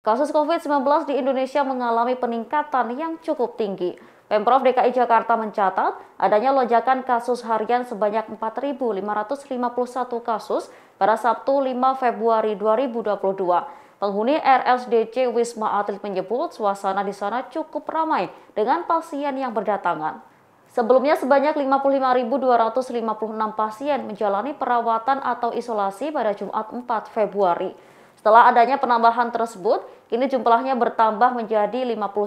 Kasus COVID-19 di Indonesia mengalami peningkatan yang cukup tinggi. Pemprov DKI Jakarta mencatat adanya lonjakan kasus harian sebanyak 4.551 kasus pada Sabtu 5 Februari 2022. Penghuni RSDC Wisma Atlet menyebut suasana di sana cukup ramai dengan pasien yang berdatangan. Sebelumnya sebanyak 55.256 pasien menjalani perawatan atau isolasi pada Jumat 4 Februari. Setelah adanya penambahan tersebut, kini jumlahnya bertambah menjadi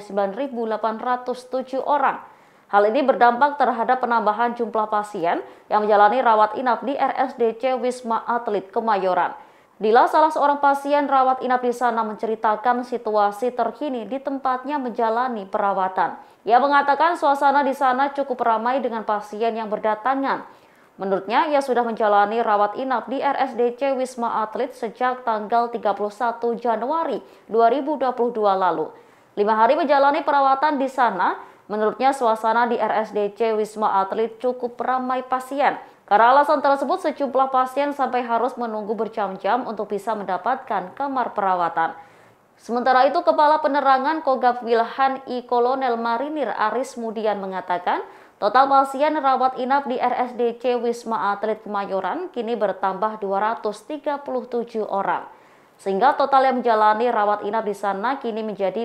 59.807 orang. Hal ini berdampak terhadap penambahan jumlah pasien yang menjalani rawat inap di RSDC Wisma Atlet Kemayoran. Dila, salah seorang pasien rawat inap di sana, menceritakan situasi terkini di tempatnya menjalani perawatan. Ia mengatakan suasana di sana cukup ramai dengan pasien yang berdatangan. Menurutnya, ia sudah menjalani rawat inap di RSDC Wisma Atlet sejak tanggal 31 Januari 2022 lalu. 5 hari menjalani perawatan di sana, menurutnya suasana di RSDC Wisma Atlet cukup ramai pasien. Karena alasan tersebut, sejumlah pasien sampai harus menunggu berjam-jam untuk bisa mendapatkan kamar perawatan. Sementara itu, Kepala Penerangan Kogab Wilhan I Kolonel Marinir Aris Mudian mengatakan, total pasien rawat inap di RSDC Wisma Atlet Kemayoran kini bertambah 237 orang. Sehingga total yang menjalani rawat inap di sana kini menjadi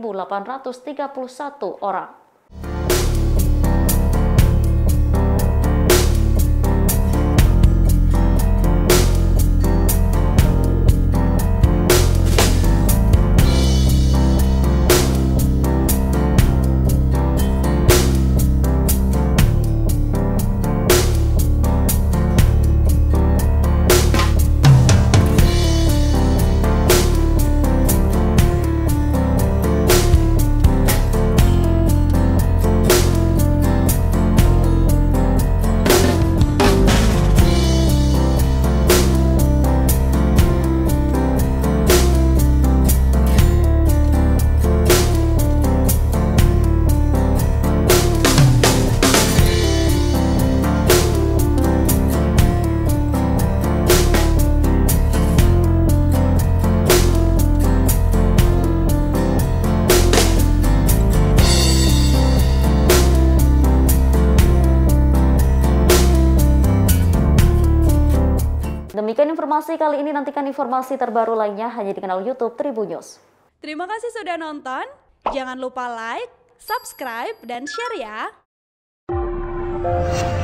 5.831 orang. Demikian informasi kali ini, nantikan informasi terbaru lainnya hanya di kanal YouTube Tribun News. Terima kasih sudah nonton, jangan lupa like, subscribe, dan share ya!